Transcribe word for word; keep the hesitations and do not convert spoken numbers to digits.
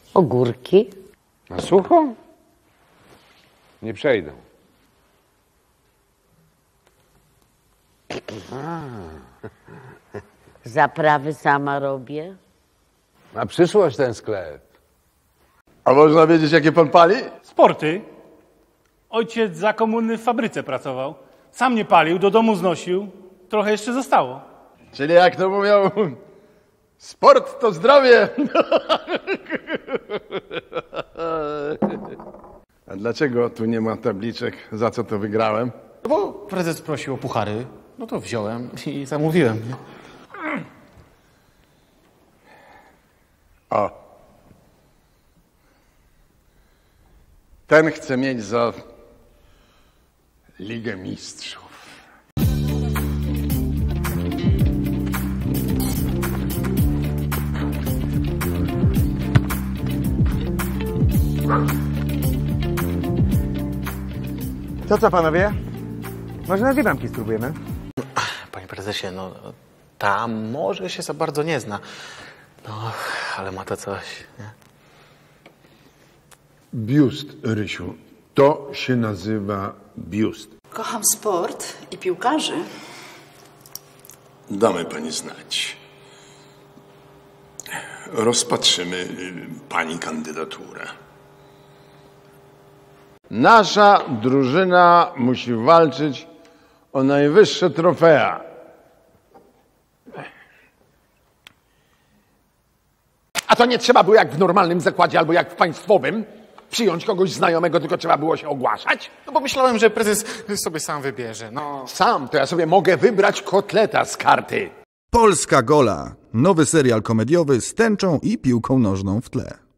Ogórki? Na sucho? Nie przejdą. Zaprawy sama robię. Na przyszłość ten sklep. A można wiedzieć, jakie pan pali? Sporty. Ojciec za komuny w fabryce pracował. Sam nie palił, do domu znosił. Trochę jeszcze zostało. Czyli jak to mówią, sport to zdrowie. A dlaczego tu nie ma tabliczek, za co to wygrałem? Bo prezes prosił o puchary, no to wziąłem i zamówiłem. Nie? O. Ten chce mieć za Ligę Mistrzów. To co, panowie? Może na dwie bramki spróbujemy? Panie prezesie, no ta może się za bardzo nie zna. No, ale ma to coś, nie? Biust, Rysiu. To się nazywa biust. Kocham sport i piłkarzy. Damy pani znać. Rozpatrzymy pani kandydaturę. Nasza drużyna musi walczyć o najwyższe trofea. A to nie trzeba było jak w normalnym zakładzie albo jak w państwowym? Przyjąć kogoś znajomego, tylko trzeba było się ogłaszać? No bo myślałem, że prezes sobie sam wybierze, no. Sam to ja sobie mogę wybrać kotleta z karty. Polska Gola. Nowy serial komediowy z tęczą i piłką nożną w tle.